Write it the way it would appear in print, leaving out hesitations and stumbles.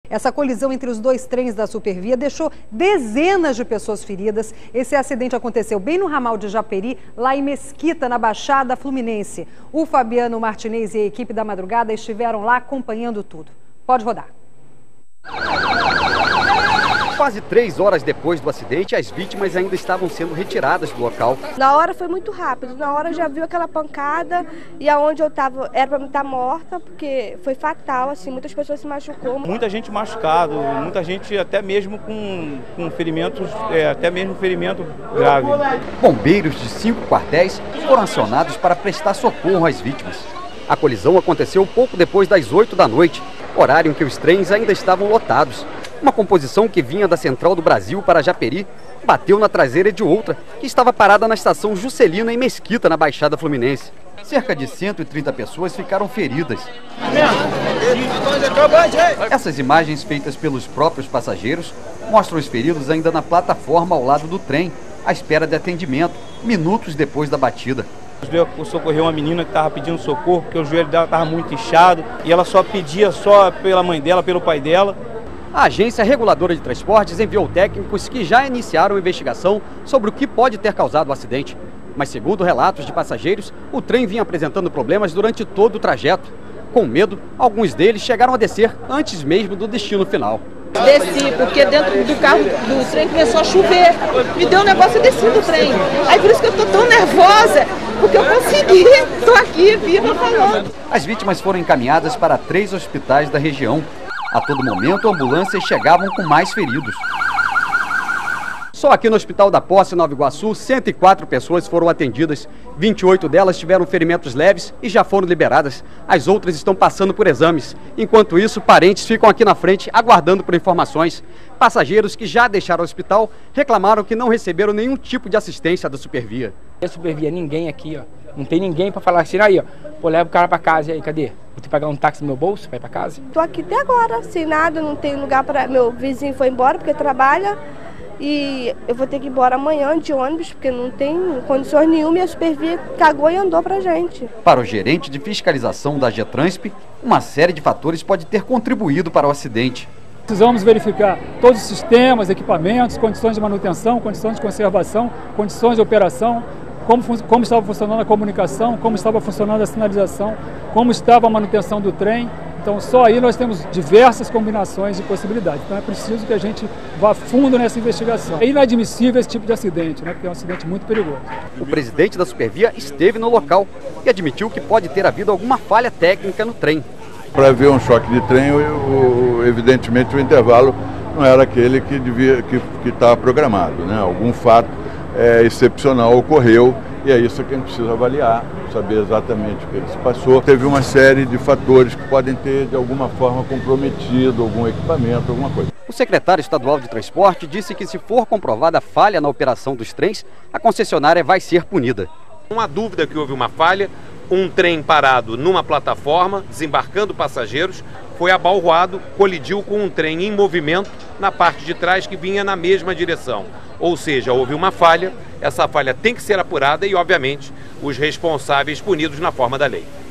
Essa colisão entre os dois trens da Supervia deixou dezenas de pessoas feridas. Esse acidente aconteceu bem no ramal de Japeri, lá em Mesquita, na Baixada Fluminense. O Fabiano Martinez e a equipe da Madrugada estiveram lá acompanhando tudo. Pode rodar. Quase 3 horas depois do acidente, as vítimas ainda estavam sendo retiradas do local. Na hora foi muito rápido, na hora já viu aquela pancada e aonde eu estava era para me estar morta, porque foi fatal, assim, muitas pessoas se machucou. Muita gente machucada, muita gente até mesmo com ferimentos, até mesmo ferimento grave. Bombeiros de 5 quartéis foram acionados para prestar socorro às vítimas. A colisão aconteceu pouco depois das 8 da noite, horário em que os trens ainda estavam lotados. Uma composição que vinha da Central do Brasil para Japeri bateu na traseira de outra, que estava parada na estação Juscelina, em Mesquita, na Baixada Fluminense. Cerca de 130 pessoas ficaram feridas. Essas imagens, feitas pelos próprios passageiros, mostram os feridos ainda na plataforma ao lado do trem, à espera de atendimento, minutos depois da batida. Socorreu uma menina que estava pedindo socorro, porque o joelho dela estava muito inchado, e ela só pedia pela mãe dela, pelo pai dela. A Agência Reguladora de Transportes enviou técnicos que já iniciaram investigação sobre o que pode ter causado o acidente. Mas, segundo relatos de passageiros, o trem vinha apresentando problemas durante todo o trajeto. Com medo, alguns deles chegaram a descer antes mesmo do destino final. Desci, porque dentro do carro do trem começou a chover. Me deu um negócio, eu desci do trem. Aí por isso que eu tô tão nervosa, porque eu consegui, tô aqui, viva falando. As vítimas foram encaminhadas para 3 hospitais da região. A todo momento, ambulâncias chegavam com mais feridos. Só aqui no Hospital da Posse, Nova Iguaçu, 104 pessoas foram atendidas. 28 delas tiveram ferimentos leves e já foram liberadas. As outras estão passando por exames. Enquanto isso, parentes ficam aqui na frente aguardando por informações. Passageiros que já deixaram o hospital reclamaram que não receberam nenhum tipo de assistência da Supervia. A Supervia, ninguém aqui, ó. Não tem ninguém para falar assim, aí, ó. Pô, leva o cara para casa, e aí, cadê? Vou ter que pagar um táxi no meu bolso para ir para casa? Tô aqui até agora, sem nada, não tem lugar para... Meu vizinho foi embora porque trabalha e eu vou ter que ir embora amanhã de ônibus porque não tem condições nenhuma e a Supervia cagou e andou pra gente. Para o gerente de fiscalização da Getransp, uma série de fatores pode ter contribuído para o acidente. Precisamos verificar todos os sistemas, equipamentos, condições de manutenção, condições de conservação, condições de operação, como estava funcionando a comunicação, como estava funcionando a sinalização, como estava a manutenção do trem. Então, só aí nós temos diversas combinações de possibilidades. Então, é preciso que a gente vá fundo nessa investigação. É inadmissível esse tipo de acidente, né? Porque é um acidente muito perigoso. O presidente da Supervia esteve no local e admitiu que pode ter havido alguma falha técnica no trem. Para haver um choque de trem, evidentemente o intervalo não era aquele que estava programado, né? Algum fato excepcional ocorreu e é isso que a gente precisa avaliar, saber exatamente o que se passou. Teve uma série de fatores que podem ter de alguma forma comprometido algum equipamento, alguma coisa. O secretário estadual de transporte disse que se for comprovada falha na operação dos trens, a concessionária vai ser punida. Não há dúvida que houve uma falha, um trem parado numa plataforma, desembarcando passageiros, foi abalroado, colidiu com um trem em movimento na parte de trás que vinha na mesma direção. Ou seja, houve uma falha, essa falha tem que ser apurada e, obviamente, os responsáveis punidos na forma da lei.